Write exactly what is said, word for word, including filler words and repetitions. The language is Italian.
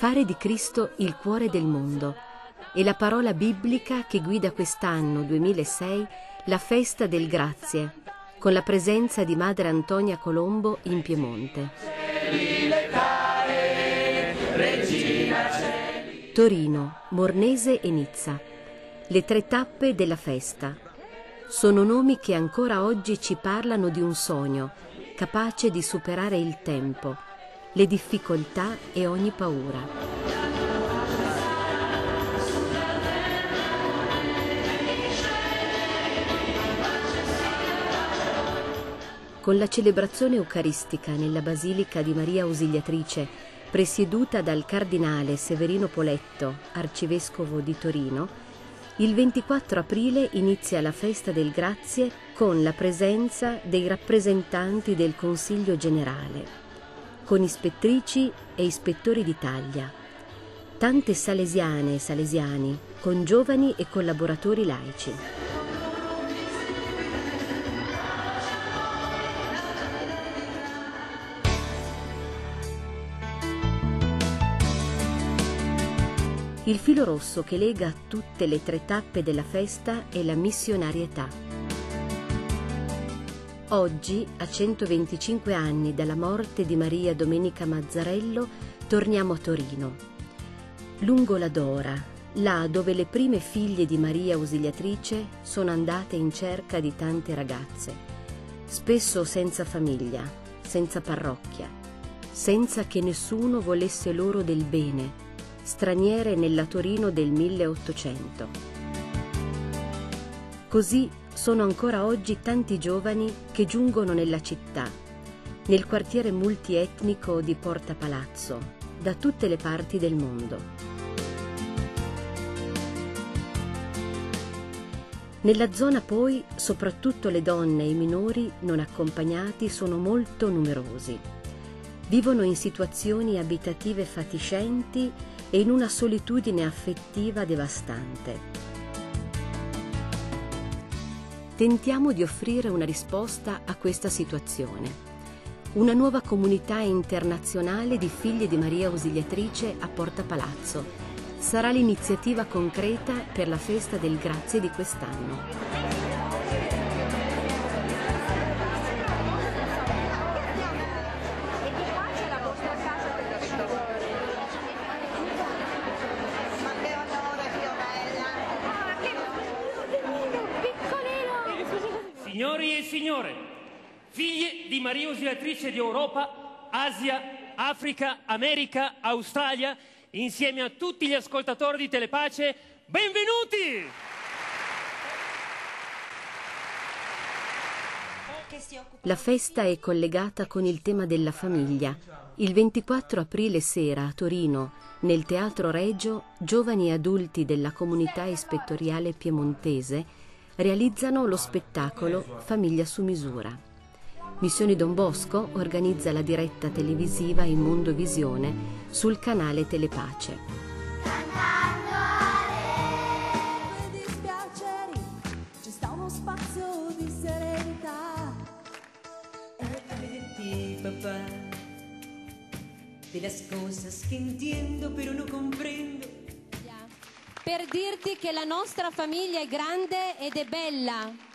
Fare di Cristo il cuore del mondo è la parola biblica che guida quest'anno duemilasei la festa del Grazie, con la presenza di Madre Antonia Colombo in Piemonte. Torino, Mornese e Nizza, le tre tappe della festa. Sono nomi che ancora oggi ci parlano di un sogno, capace di superare il tempo, le difficoltà e ogni paura. Con la celebrazione eucaristica nella Basilica di Maria Ausiliatrice, presieduta dal cardinale Severino Poletto, arcivescovo di Torino, il ventiquattro aprile inizia la festa del Grazie con la presenza dei rappresentanti del Consiglio Generale, con ispettrici e ispettori d'Italia, tante salesiane e salesiani, con giovani e collaboratori laici. Il filo rosso che lega tutte le tre tappe della festa è la missionarietà. Oggi, a centoventicinque anni dalla morte di Maria Domenica Mazzarello, torniamo a Torino. Lungo la Dora, là dove le prime figlie di Maria Ausiliatrice sono andate in cerca di tante ragazze, spesso senza famiglia, senza parrocchia, senza che nessuno volesse loro del bene, straniere nella Torino del milleottocento. Così sono ancora oggi tanti giovani che giungono nella città, nel quartiere multietnico di Porta Palazzo, da tutte le parti del mondo. Nella zona poi, soprattutto le donne e i minori non accompagnati sono molto numerosi. Vivono in situazioni abitative fatiscenti e in una solitudine affettiva devastante. Tentiamo di offrire una risposta a questa situazione. Una nuova comunità internazionale di figlie di Maria Ausiliatrice a Porta Palazzo sarà l'iniziativa concreta per la festa del Grazie di quest'anno. Signori e signore, figlie di Maria Ausiliatrice di Europa, Asia, Africa, America, Australia, insieme a tutti gli ascoltatori di Telepace, benvenuti! La festa è collegata con il tema della famiglia. Il ventiquattro aprile sera a Torino, nel Teatro Regio, giovani e adulti della comunità ispettoriale piemontese realizzano lo spettacolo Famiglia su misura. Missioni Don Bosco organizza la diretta televisiva in Mondovisione sul canale Telepace. Ci sta uno spazio di serenità. Papà, de las cosas que entiendo pero no comprendo. Per dirti che la nostra famiglia è grande ed è bella.